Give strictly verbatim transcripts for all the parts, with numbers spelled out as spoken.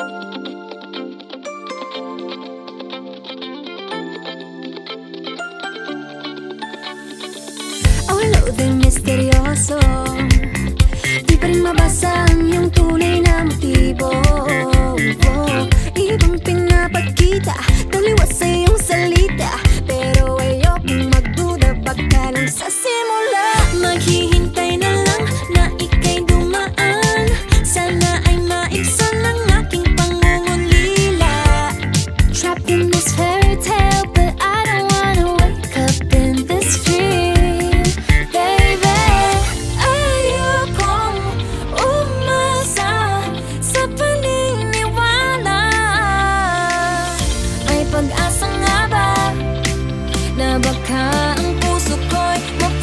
Awalo din misteryoso, di pa rin mabasa ang iyong tunay na motibo. Ibang pinapakita, taliwas sa iyong salita, pero ayokong magduda, baka lang sa simula. Maghihintay na lang na ika'y dumaan, sana ay maibsan ang aking pangungulila. Trapped in this fairy tale, but I don't wanna wake up in this dream, baby. Ayokong umasa sa paniniwala. May pag-asa nga ba na baka ang puso ko'y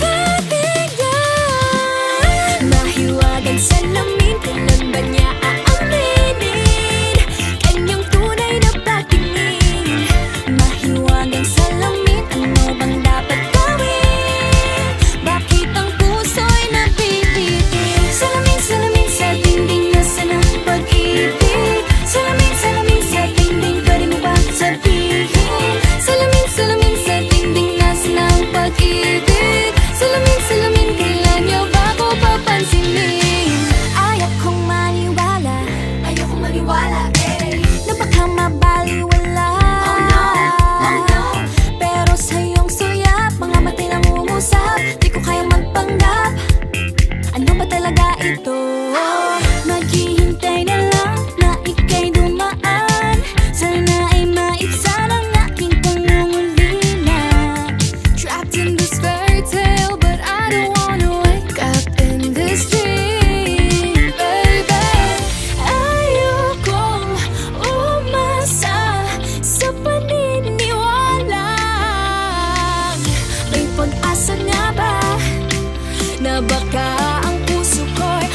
mapagbigyan? Mahiwagang salamin, kailan ba niya aaminin? Kanyang tunay na pagtingin. Mahiwagang salamin, ano bang dapat gawin? Bakit ang puso'y nabibitin? Salamin, salamin sa dingding, nasa ng pag-ibig. Salamin, salamin sa dingding, pwede mo ba sabihin? Salamin, salamin sa dingding, nasa ng pag-ibig. Salamin, salamin, kailan niyo ba ako papansinin? Ayokong maniwala, ayokong maniwala, eh, na baka mabaliwala. Oh no, oh no. Pero sa iyong suyap, mga matay lang umusap, di ko kayang magpanggap. Ano ba talaga ito? Maghihintay na lang na ika'y dumaan, sana ay maibsan ang aking pangungulila. Trapped in this fairy tale, but I don't wanna wake up in this dream, baby. Ayokong umasa sa paniniwalang. May pag-asa nga ba na baka ang puso ko'y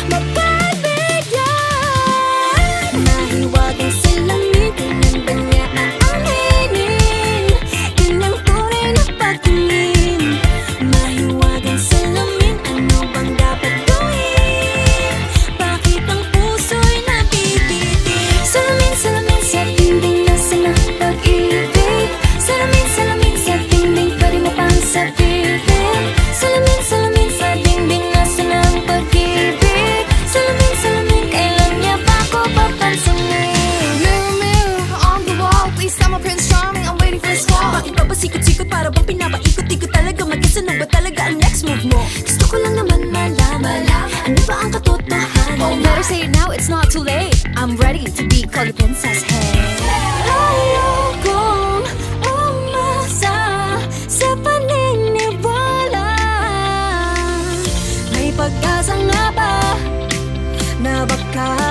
mapagbigyan? Mahiwagang salamin, kailan ba niya aaminin? Kanyang tunay na pagtingin. Mahiwagang salamin, ano bang dapat gawin? Bakit ang puso'y nabibitin? Salamin, salamin sa dingding, nasa ng pag-ibig. Salamin, salamin sa dingding, pwede mo pang sabihin? Salamin, salamin sa dingding, nasa ng pag-ibig. Salamin, salamin, kailan niya ba ako papansinin? Mirror, mirror on the wall, please tell my Prince Charming I'm waiting for his call. Bakit ba pasikot-sikot, para bang pinapaikot-ikot talaga? Mag-isa, ano ba talaga ang next move mo? Gusto ko lang naman malaman, ano ba ang katotohanan? Oh, better say it now, it's not too late. I'm ready to be called a princess, hey. Ayokong umasa sa paniniwala. May pag-asa nga ba na baka